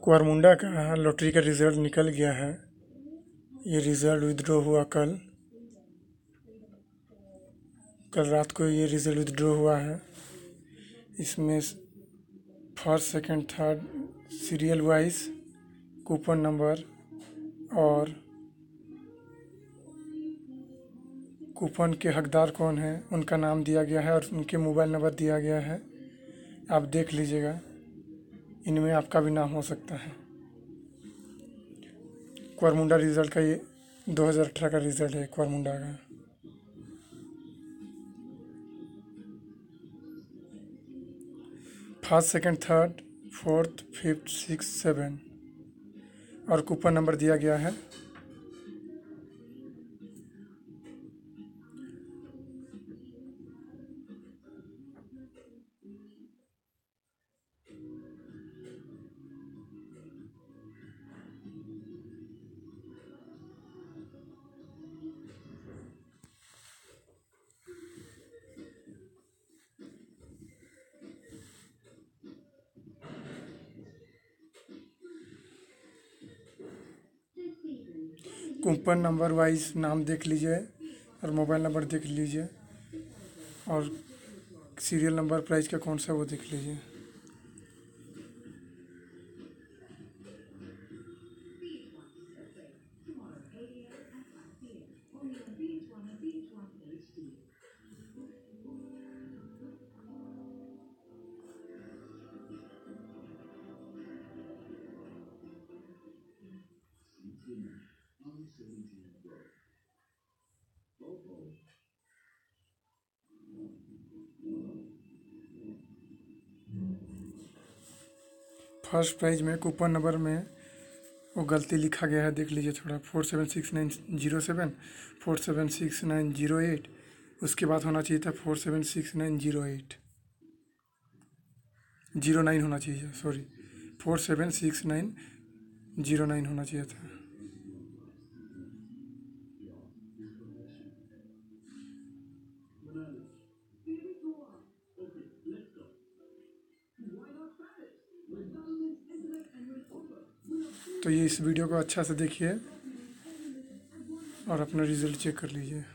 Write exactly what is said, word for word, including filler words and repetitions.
कुआरमुंडा का लॉटरी का रिज़ल्ट निकल गया है। ये रिज़ल्ट विथड्रॉ हुआ कल कल रात को ये रिज़ल्ट विथड्रॉ हुआ है। इसमें first second third serial wise coupon number और कूपन के हकदार कौन हैं उनका नाम दिया गया है और उनके मोबाइल नंबर दिया गया है। आप देख लीजिएगा, इनमें आपका भी नाम हो सकता है। कुआरमुंडा रिज़ल्ट का ये दो हज़ार अठारह का रिज़ल्ट है कुआरमुंडा का। First second third fourth fifth six seven और कूपन नंबर दिया गया है। कूपन नंबर वाइज नाम देख लीजिए और मोबाइल नंबर देख लीजिए और सीरियल नंबर प्राइस का कौन सा वो देख लीजिए। फर्स्ट प्राइज में कूपन नंबर में वो गलती लिखा गया है, देख लीजिए थोड़ा। Four seven six nine zero seven four seven six nine zero eight उसके बाद होना चाहिए था four seven six nine zero eight zero nine होना चाहिए, sorry four seven six nine zero nine होना चाहिए था। तो ये इस वीडियो को अच्छा से देखिए और अपना रिज़ल्ट चेक कर लीजिए।